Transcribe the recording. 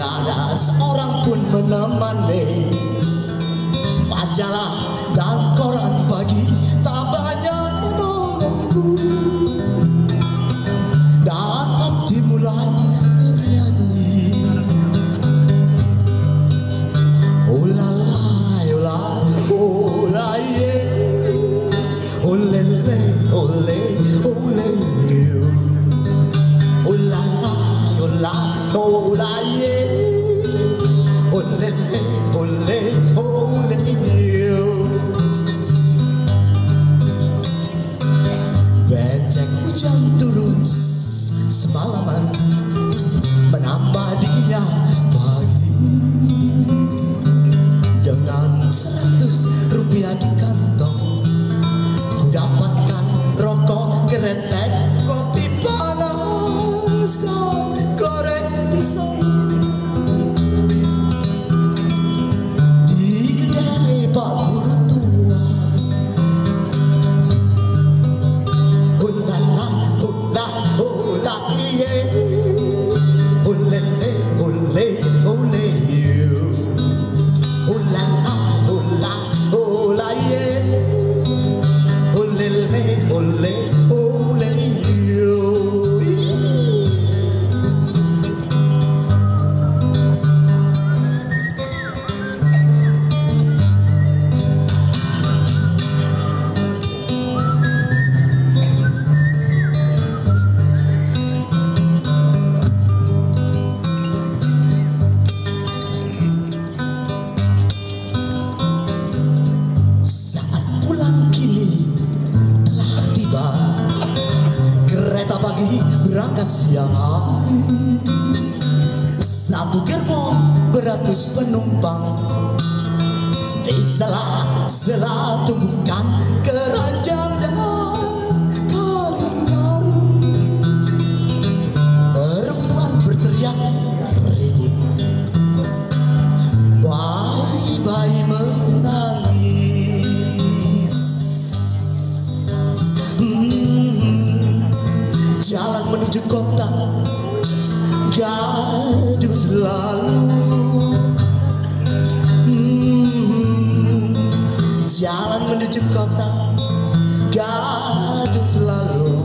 tiada seorang pun menemani. Majalah dan koran pagi tak banyak menolongku, dan hati mulai bernyanyi. Oh la la, oh la, oh la ye, oh le le, oh le, oh le ye. Oh la la, oh la, oh la ye, oh le le, oh le, oh le ye. Becek hujan turun semalaman, menambah dinginnya pagi. Dengan 100 rupiah di kantong, ku dapatkan rokok kretek, kopi panas dan goreng pisang. Di kedai Pak Guru tua, oh la la, oh la, oh la ye, oh le le, oh le, oh le ye. Oh la la, oh la, oh la ye, oh le le, oh le, oh le yo. Saat pulang kini telah tiba, kereta pagi berangkat siang hari. Satu gerbong beratus penumpang, di sela-sela tumbukan keranjang dan karung-karung. Perempuan berteriak ribut, bayi-bayi menangis. Jalan menuju kota gaduh selalu. Jalan menuju kota gaduh selalu.